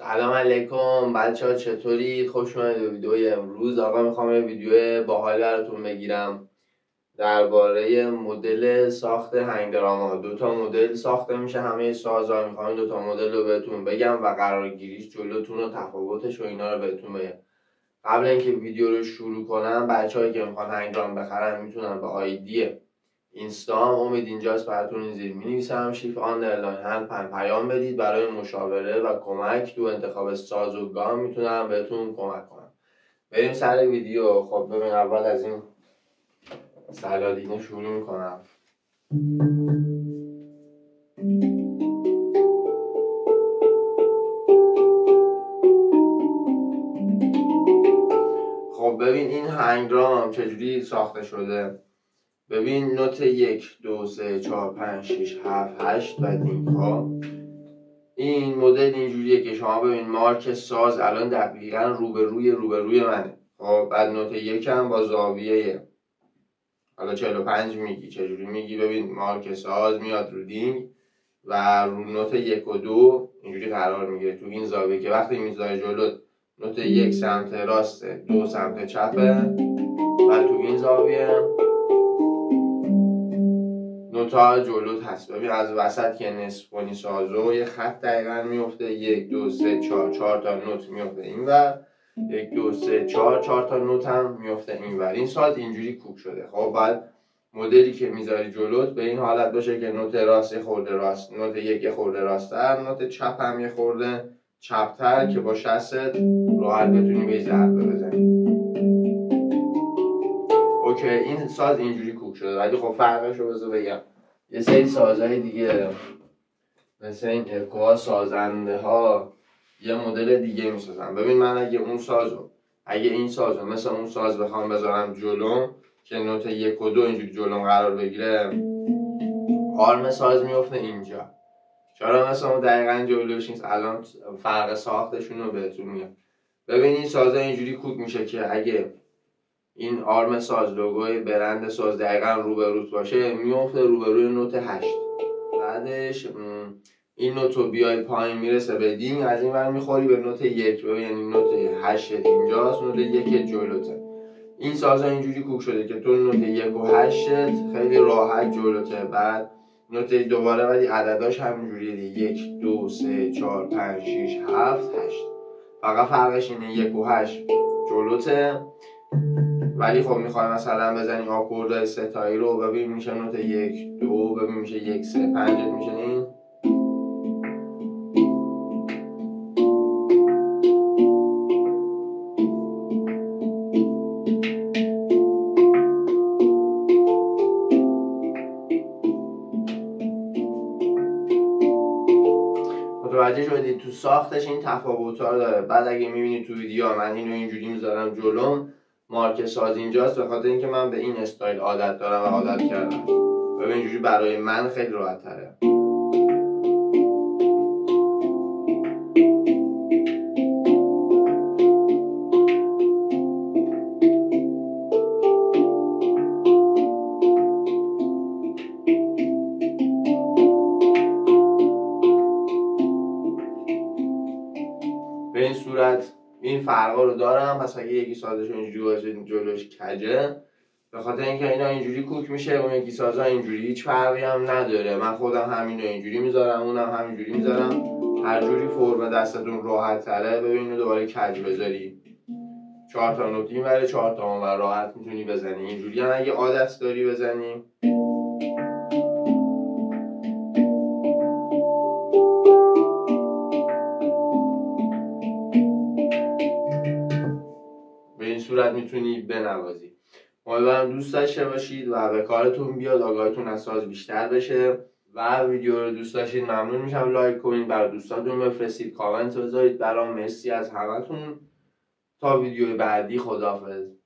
سلام علیکم بچه ها، چطورید؟ خوش اومدید به ویدیوی امروز. آقا میخوام یه ویدیو باحال براتون بگیرم درباره مدل ساخت هنگدراما. دوتا مدل ساخته میشه همه سازها. میخوام دوتا مدل رو بهتون بگم و قرارگیریش جلوتون و تفاوتش و اینا رو بهتون بگم. قبل اینکه ویدیو رو شروع کنم، بچه‌هایی که میخوان هنگدرام بخرن میتونن به آیدی اینستام امید اینجاست براتون زیر می‌نویسم شیف آندرلاین پیام بدید. برای مشاوره و کمک تو انتخاب ساز و گام میتونم بهتون کمک کنم. بریم سر ویدیو. خب ببین، اول از این سلادینه شروع میکنم. خب ببین این هنگدرام چجوری ساخته شده. ببین نوت 1 2 3 4 5 6 7 8 و دینگ ها. این مدل اینجوریه که شما ببین مارک ساز الان دقیقا روبروی منه. خب بعد نوت 1 هم با زاویه حالا 45 میگی. چجوری میگی؟ ببین مارک ساز میاد رو دینگ و رو نوت 1 و 2 اینجوری قرار میگیره تو این زاویه که وقتی میذاره جلو نوت 1 سمت راسته، 2 سمت چپه و تو این زاویه نوتا جلوت هست. ببین از وسط که نصف کنی سازو یه خط دقیقا میفته. 1 2 3 4 تا نوت میفته اینور. 1 2 3 4 تا نوت هم میفته اینور. این ساز اینجوری کوک شده. خب بعد مدلی که میذاری جلوت به این حالت باشه که نوت راست یه خورده راست، نوت 1 یه خورده راست‌تر، نوت چپ هم یه خورده چپ‌تر که با شست راحت بتونی به ضربه بزنی. اوکی، این ساز اینجوری کوک شده. ولی خب فرقش رو بذار بگم. یه سری سازهای دیگه مثل این اکوها سازنده ها یه مدل دیگه میسازن. ببین من اگه این سازو مثل اون ساز بخوام بذارم جلو که نوت 1 و 2 اینجوری جلو قرار بگیره، آرم ساز میفته اینجا. چرا مثل اون دقیقا جلوش نیست؟ الان فرق ساختشون رو بهتون میگم. ببین این سازا اینجوری کوک میشه که اگه این آرم ساز لوگوی برند ساز دقیقا روبروت باشه میفته روبروی نوت 8. بعدش این نوت رو بیای پایین میرسه به دینگ، از این ور میخوری به نوت 1. ببین یعنی نوت 8 اینجاست، نوت 1 جلوته. این سازا اینجوری کوک شده که تو نوت 1 و 8 خیلی راحت جلوته. بعد نوت دوباره ولی عدداش همینجوریه دیگه. 1 2 3 4 5 6 7 8. فقط فرقش اینه 1 و 8 جلوته. ولی خب میخوای مثلا بزنی آکوردهای ستایی رو، ببین میشه نوت 1 2، ببین میشه 1 3 5 میشه این. متوجه شدید؟ تو ساختش این تفاوت‌ها رو داره. بعد اگه میبینید تو ویدیو من اینو اینجوری میذارم جلوم، مارک ساز اینجاست به خاطر اینکه من به این استایل عادت دارم و عادت کردم. ببین اینجوری برای من خیلی راحت تره. به این صورت این فرقا رو دارم. پس اگه یکی سازش اینجوری باشه جلوش کجه، به خاطر اینکه اینا اینجوری کوک میشه، اون یکی سازا اینجوری هیچ فرقی هم نداره. من خودم همینو اینجوری میذارم، اونم همینجوری میذارم. هر جوری فرم دستتون راحت تره. ببینید دوباره کج بذاری 4 تا نوت اینوره 4 تا اونور راحت میتونی بزنی. اینجوری هم اگه عادت داری بزنی. به این صورت میتونی بنوازی. امیدوارم دوست داشته باشید و به کارتون بیاد، آگاهیتون از ساز بیشتر بشه. و ویدیو رو دوست داشتید ممنون میشم لایک کنید، بر دوستاتون بفرستید، کامنت بذارید برام. مرسی از همتون. تا ویدیو بعدی، خداحافظ.